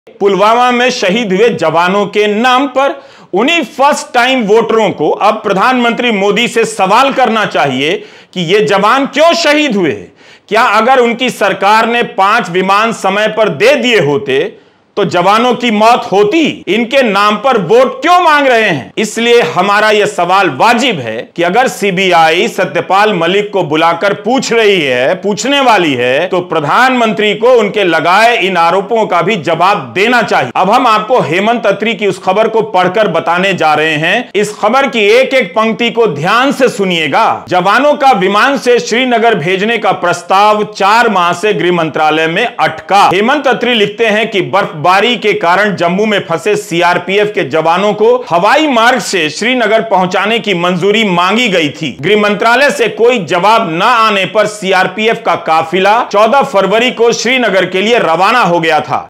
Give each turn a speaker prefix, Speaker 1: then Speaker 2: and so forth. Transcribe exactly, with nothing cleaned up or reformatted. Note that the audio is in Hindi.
Speaker 1: पुलवामा में शहीद हुए जवानों के नाम पर उन्हीं फर्स्ट टाइम वोटरों को अब प्रधानमंत्री मोदी से सवाल करना चाहिए कि ये जवान क्यों शहीद हुए। क्या अगर उनकी सरकार ने पांच विमान समय पर दे दिए होते तो जवानों की मौत होती? इनके नाम पर वोट क्यों मांग रहे हैं? इसलिए हमारा यह सवाल वाजिब है कि अगर सीबीआई सत्यपाल मलिक को बुलाकर पूछ रही है, पूछने वाली है, तो प्रधानमंत्री को उनके लगाए इन आरोपों का भी जवाब देना चाहिए। अब हम आपको हेमंत अत्री की उस खबर को पढ़कर बताने जा रहे हैं। इस खबर की एक एक पंक्ति को ध्यान से सुनिएगा। जवानों का विमान से श्रीनगर भेजने का प्रस्ताव चार माह से गृह मंत्रालय में अटका। हेमंत अत्री लिखते हैं कि बर्फ बारी के कारण जम्मू में फंसे सीआरपीएफ के जवानों को हवाई मार्ग से श्रीनगर पहुंचाने की मंजूरी मांगी गई थी। गृह मंत्रालय से कोई जवाब न आने पर सीआरपीएफ का काफिला चौदह फरवरी को श्रीनगर के लिए रवाना हो गया था।